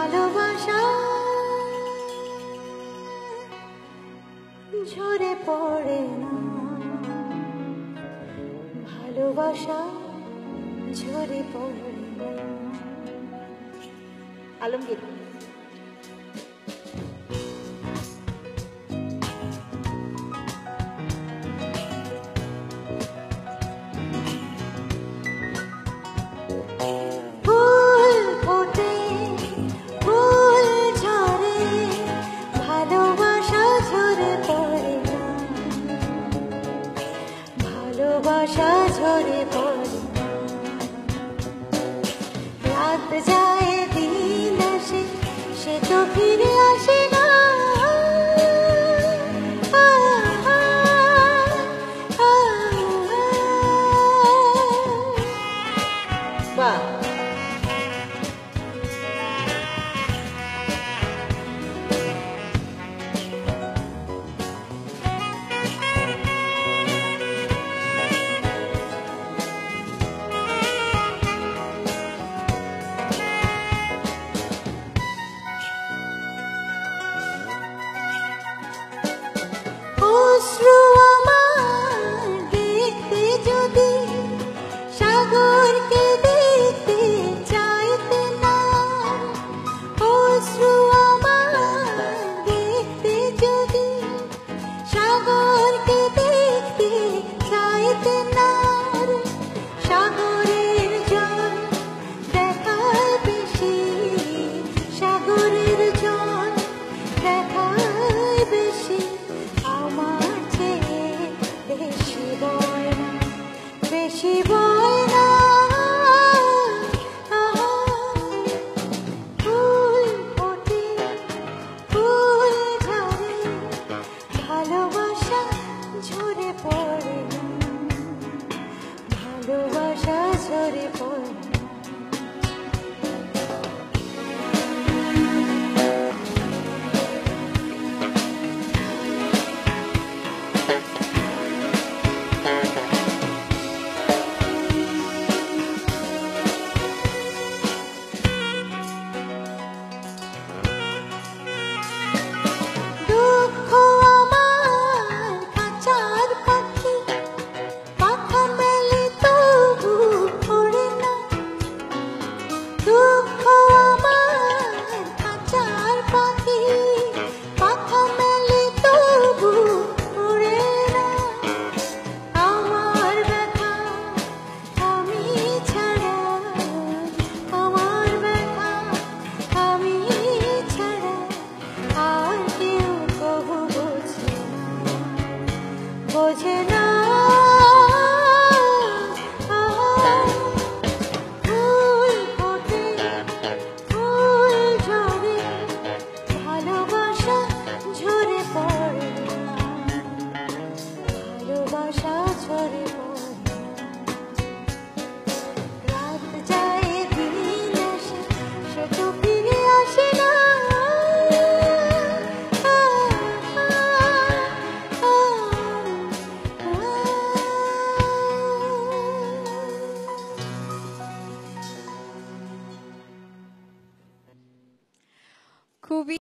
ভালোবাসা ঝরে পড়ে না, ভালোবাসা ঝরে পড়ে না। আলমগীর। ভালোবাসা ঝরে পড়ে, রাত যায় দিন আসে, সে তো ফিরে আসে না। বাহ, অশ্রু আমার দেখতে যদি সাগরকে দেখতে চাইতে না, অশ্রু আমার দেখতে যদি সাগরকে দেখতে চাইতে না, সাগরের জল দেখায় বেশি, সাগরের জল দেখায় বেশি, আমার চেয়ে বেশি বয় না, বেশি বয় না। ফুল ফোটে, ফুল ঝরে, ভালোবাসা ঝরে পড়ে না, ভালোবাসা ঝরে পড়ে না। দুঃখ আমার খাঁচার পাখি, পাখা মেলে তবু ওড়ে না, দুঃখ আমার খাঁচার পাখি, পাখা মেলে তবু ওড়ে না, আমার ব্যথা আমি ছাড়া, আমার ব্যথা আমি ছাড়া আর কেউ কবু বোঝে না, বোঝে না।